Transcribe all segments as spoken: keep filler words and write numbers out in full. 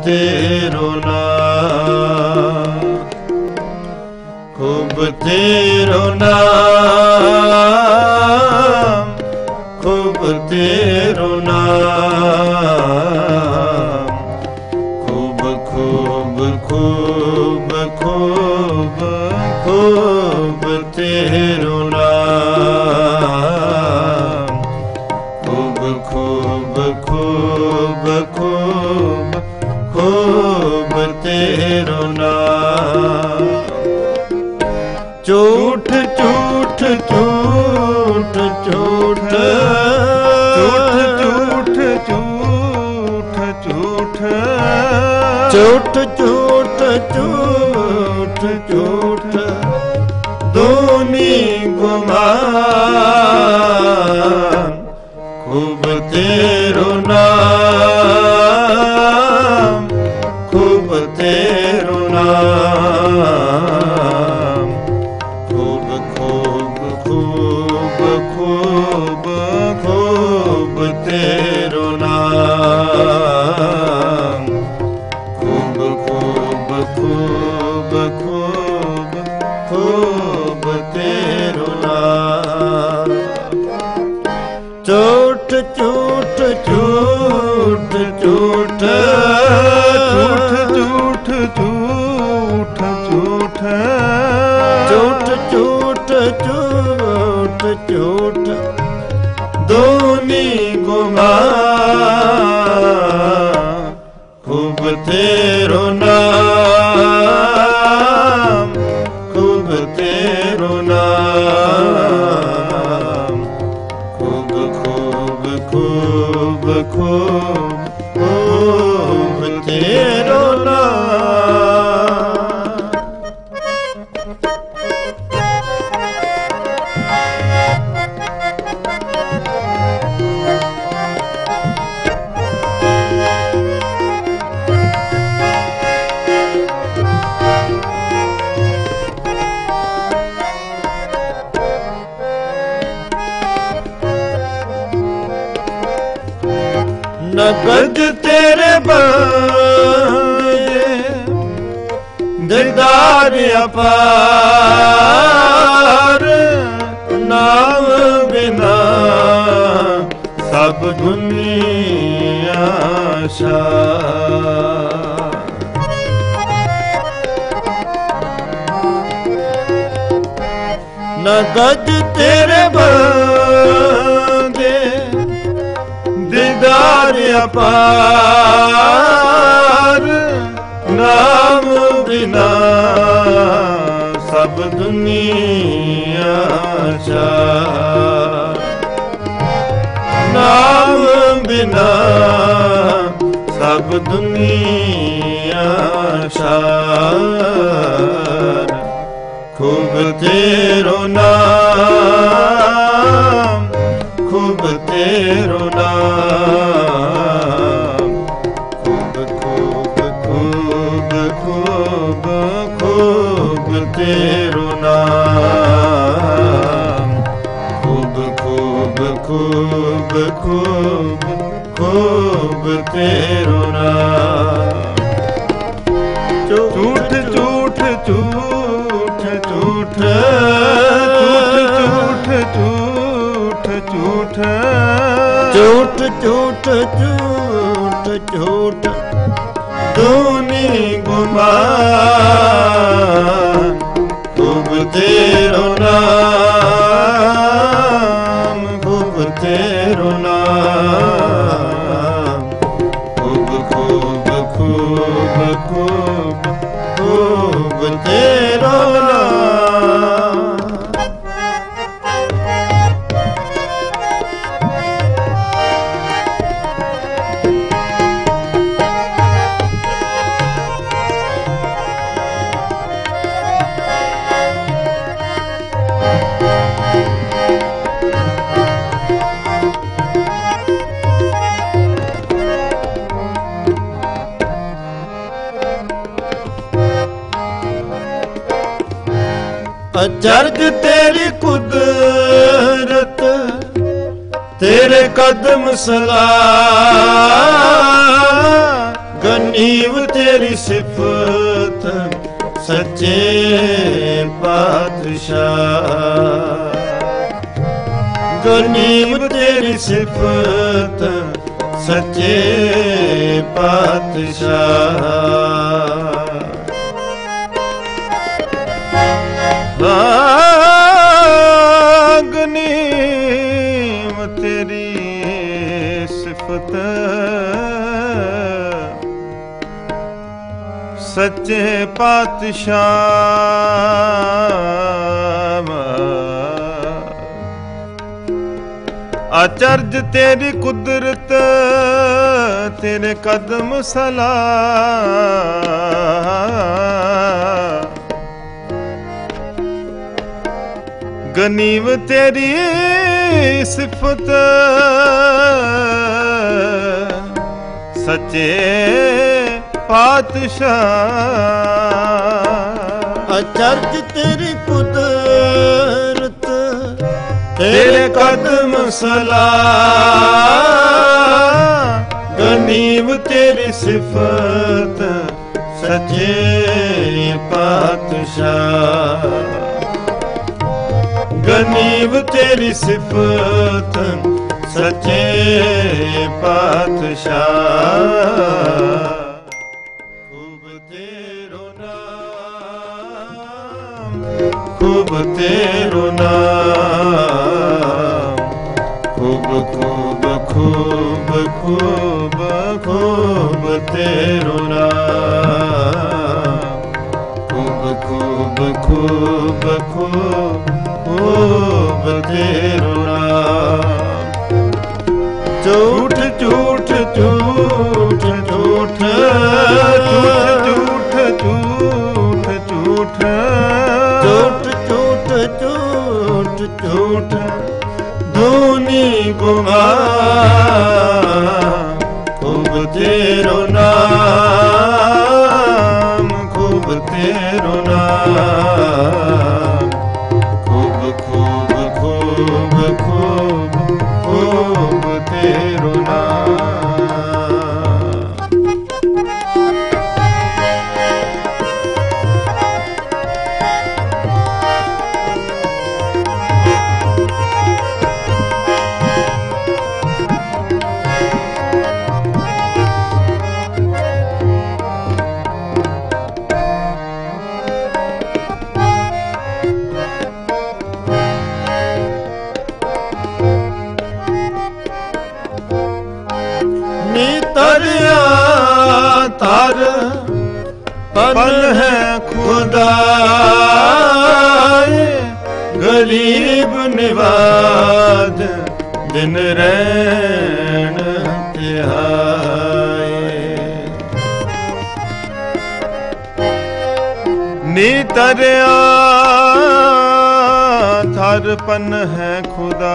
तेरो नाम, खूब तेरो नाम, खूब तेरो नाम, खूब खूब खूब खूब खूब तेरो नाम, खूब खूब खूब खूब खूब तेरो नाम। झूठ झूठ झूठ झूठ झूठ झूठ झूठ झूठ झूठ झूठ झूठ दूनी गुमान, खूब तेरो नाम, खूब तेरो नाम, खूब खूब खूब खूब खूब तेरो नाम, खूब खूब खूब खूब खूब तेरो नाम। झूठ झूठ झूठ झूठ झूठ झूठ झूठ झूठ झूठ झूठ झूठ झूठ दूनी गुमान, खूब तेरो नाम, खूब तेरो नाम, खूब खूब खूब खूब खूब तेरो नाम। नगद तेरे बंदे दीदार अपार, नाम बिना सब दुनिया शार। नगद तेरे बंदे दीदार अपार, नाम बिना सब दुनिया शार। नाम बिना सब दुनिया शार, खूब तेरो नाम, खूब तेरो नाम, खूब खूब खूब खूब खूब तेरो नाम, खूब खूब खूब खूब खूब तेरो नाम। झूठ झूठ झूठ झूठ झूठ झूठ झूठ झूठ झूठ झूठ झूठ दूनी गुमान, खूब तेरो नाम, खूब तेरो नाम, खूब खूब खूब खूब खूब तेरो नाम। अचरज तेरी कुदरत, तेरे कदम सलाम, गनीव सिफत सच्चे पातशाह। गनीमत तेरी सिफत सच्चे पातशाह। गनीमत तेरी सिफत सच्चे पातशाह। आचर्ज तेरी कुदरत तेरे कदम सलाम। गनीम तेरी सिफत सच्चे पातशाह। अचर्ज तेरी कुदरत तेरे कदम सलाम। गनीम तेरी सिफत सच्चे पातशाह। गनीम तेरी सिफत सच्चे पातशाह। खूब तेरो नाम, खूब तेरो नाम। खूब खूब खूब खूब खूब तेरो नाम। खूब खूब खूब खूब खूब तेरो नाम। झूठ झूठ झूठ झूठ झूठ झूठ झूठ झूठ झूठ झूठ झूठ धूनी गुमा। खूब तेरो नाम, खूब तेरो नाम। खूब खूब खूब खूब खूब तेरो नाम। तरिया तार पन है खुदा। गरीब निवाज दिन रैन तिहाए। नी तरिया थार पन है खुदा।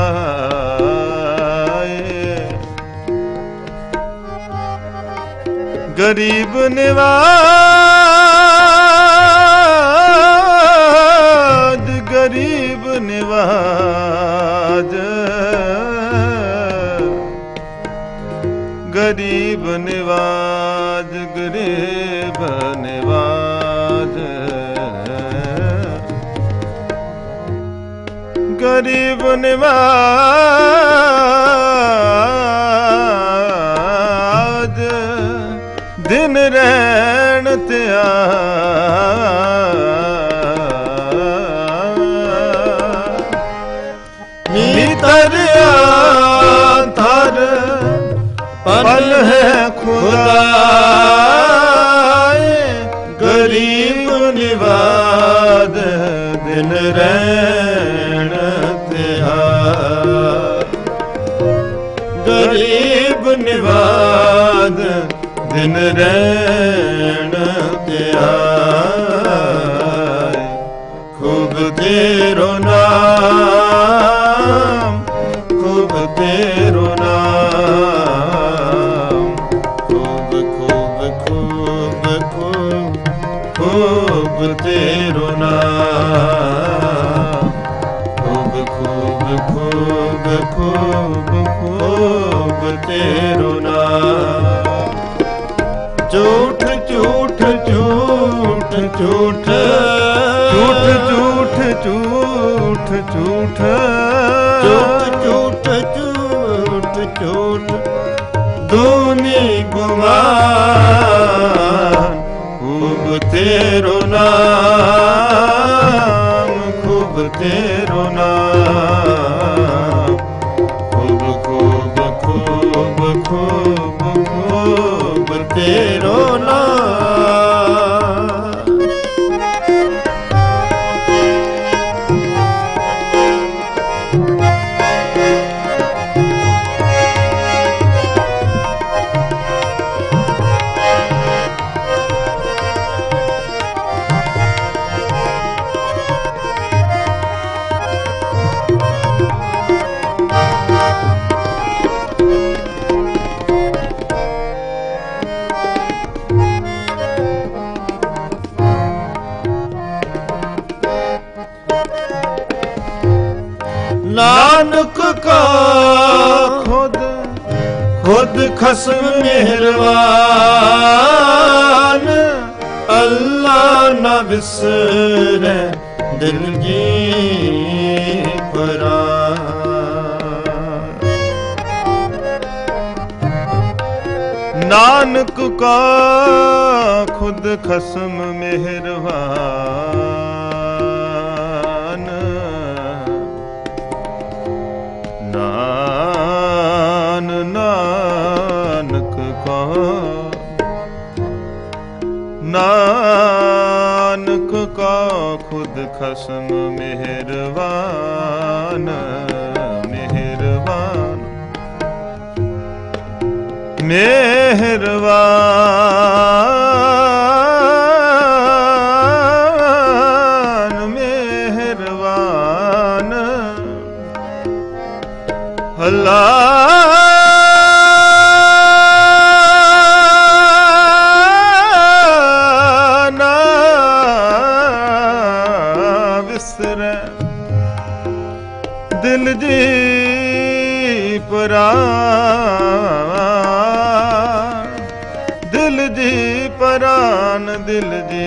गरीब निवाज, गरीब निवाज। गरीब निवाज, गरीब निवाज। गरीब निवाज दिन रैन त्यार। नी तरिया थार पल है खुदा। गरीब निवाज दिन रैन त्यार। गरीब निवाज दिन रैन त्यार। खूब तेरो नाम, खूब तेरो नाम। खूब खूब खूब खूब खूब तेरो नाम। खूब खूब खूब खूब खूब तेरो नाम। झूठ ਝੂਠ ਝੂਠ ਝੂਠ ਝੂਠ ਝੂਠ ਝੂਠ ਝੂਠ ਝੂਠ ਝੂਠ ਝੂਠ दूनी गुमान खूब तेरो नाम खूब तेरो नाम खूब खूब खूब खूब खूब तेरो नाम। नानक का खुद खुद खस्म मेहरबान अल्लाह न बिसरे दिल जी परान। नानक का खुद खस्म मेहरबान नान नानक का नानक का खुद खस्म मेहरबान मेहरबान मेहरबान मेहरबान अल्लाह ना बिसरे दिल जी परान दिल जी परान दिल जी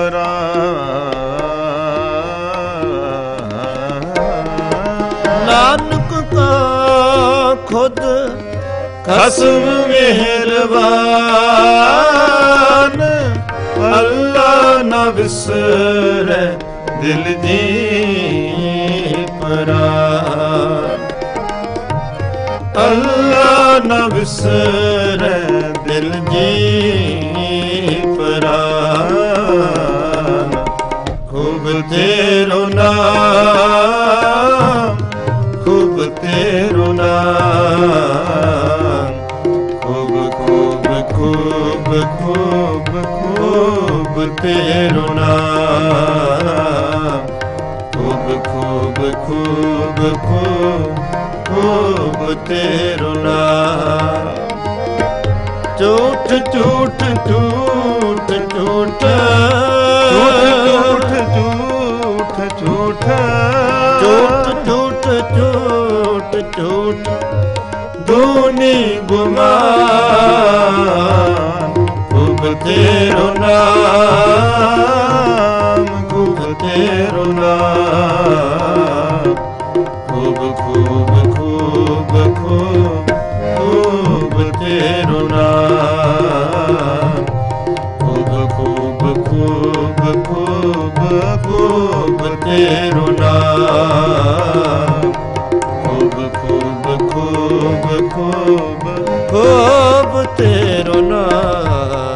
परान। नानक का खुद खस्म मेहरबान अल्लाह न बिसरे दिल जी परान अल्लाह न बिसरे दिल जी परान। खूब तेरो नाम खूब तेरो नाम खूब खूब खूब खूब खूब तेरो नाम खूब खूब खूब खूब खूब तेरो नाम। झूठ झूठ झूठ झूठ झूठ झूठ झूठ झूठ झूठ झूठ झूठ दूनी गुमान खूब तेरो नाम खूब तेरो नाम खूब खूब खूब खूब खूब तेरो नाम खूब खूब खूब खूब खूब तेरो नाम खूब खूब खूब खूब खूब तेरो नाम।